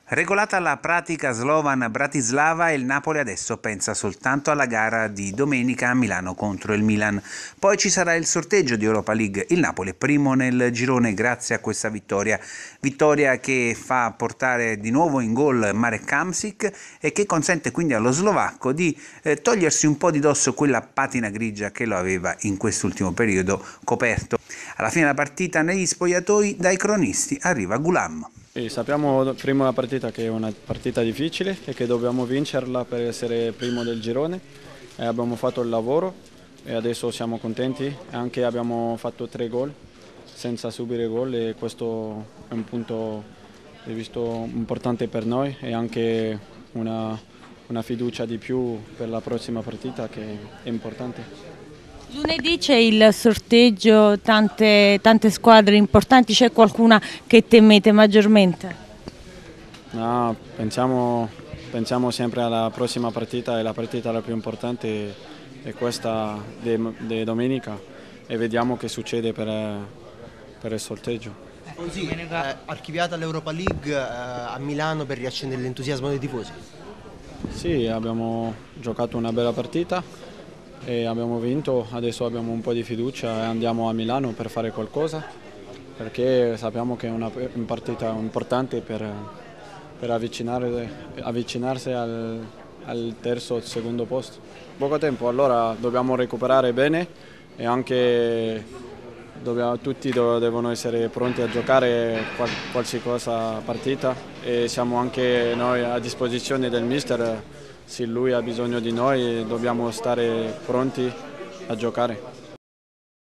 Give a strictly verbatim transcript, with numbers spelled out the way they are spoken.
Regolata la pratica Slovan Bratislava, il Napoli adesso pensa soltanto alla gara di domenica a Milano contro il Milan. Poi ci sarà il sorteggio di Europa League. Il Napoli è primo nel girone grazie a questa vittoria. Vittoria che fa portare di nuovo in gol Marek Hamsik e che consente quindi allo slovacco di eh, togliersi un po' di dosso quella patina grigia che lo aveva in quest'ultimo periodo coperto. Alla fine della partita negli spogliatoi dai cronisti arriva Gulam. Sì, sappiamo prima la partita che è una partita difficile e che dobbiamo vincerla per essere primo del girone. E abbiamo fatto il lavoro e adesso siamo contenti. Anche abbiamo fatto tre gol senza subire gol e questo è un punto di vista importante per noi e anche una, una fiducia di più per la prossima partita che è importante. Lunedì c'è il sorteggio, tante, tante squadre importanti, c'è qualcuna che temete maggiormente? No, pensiamo, pensiamo sempre alla prossima partita e la partita la più importante è questa di domenica e vediamo che succede per, per il sorteggio. Così, eh, archiviata l'Europa League eh, a Milano per riaccendere l'entusiasmo dei tifosi? Sì, abbiamo giocato una bella partita e abbiamo vinto, adesso abbiamo un po' di fiducia e andiamo a Milano per fare qualcosa perché sappiamo che è una partita importante per, per avvicinarsi al, al terzo o secondo posto. Poco tempo, allora dobbiamo recuperare bene e anche dobbiamo, tutti devono essere pronti a giocare qual, qualsiasi partita e siamo anche noi a disposizione del mister. Se lui ha bisogno di noi dobbiamo stare pronti a giocare.